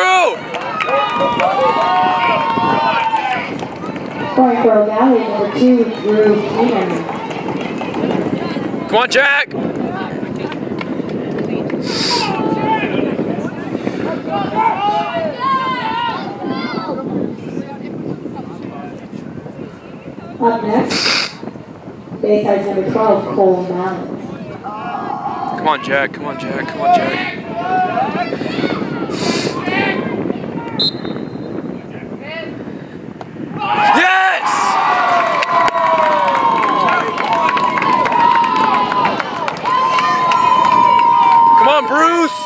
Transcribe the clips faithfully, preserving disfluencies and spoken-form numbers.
Drew! Scoring for Gallie, number two, Drew Keenan. Come on, Jack! Up next, Bayside's number twelve, Cole Mallett. Come on, Jack. Come on, Jack. Come on, Jack. Yes! Come on, Bruce!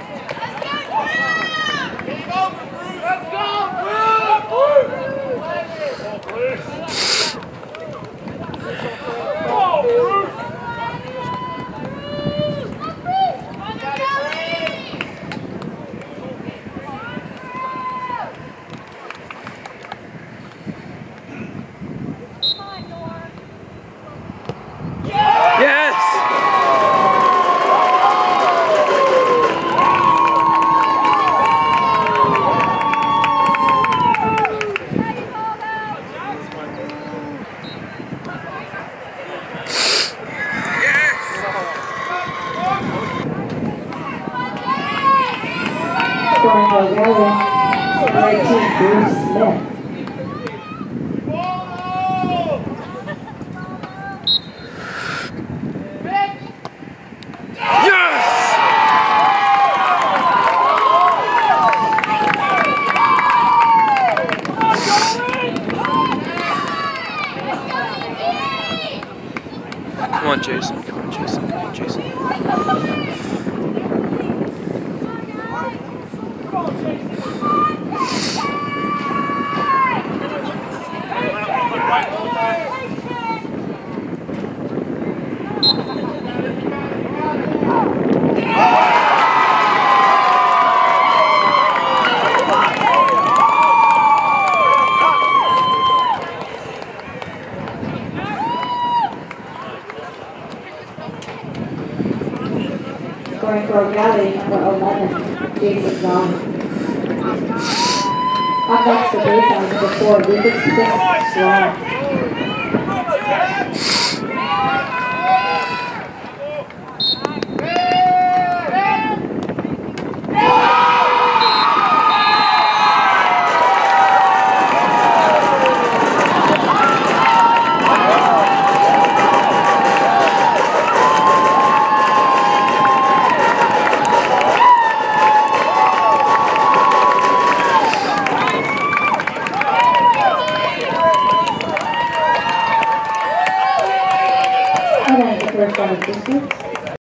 Scoring for Gallie, number eighteen, Bruce Smith. Come on, Jason. Come on, Jason. Come on, Jason. Scoring for Gallie, number eleven, Jason Gallie. Up next, the Bayside, number four, Lucas Sloan. First down distance.